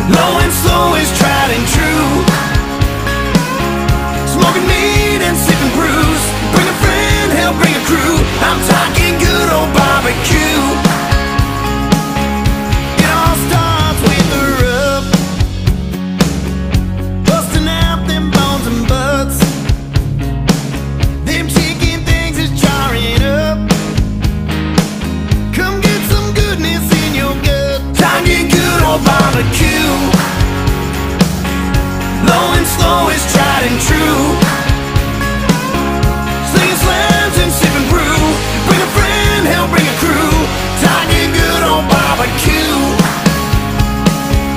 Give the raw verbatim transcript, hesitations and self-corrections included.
Low and slow is tried and true. Smoking meat and sipping brews. Bring a friend, hell, bring a crew. I'm talking good old barbecue. It all starts with the rub, busting out them bones and butts. Them chicken things is jarring up. Come get some goodness in your gut. Time to get good old barbecue. Low and slow is tried and true. Slinging slams and sipping brew. Bring a friend, hell, bring a crew. Time to get good old barbecue.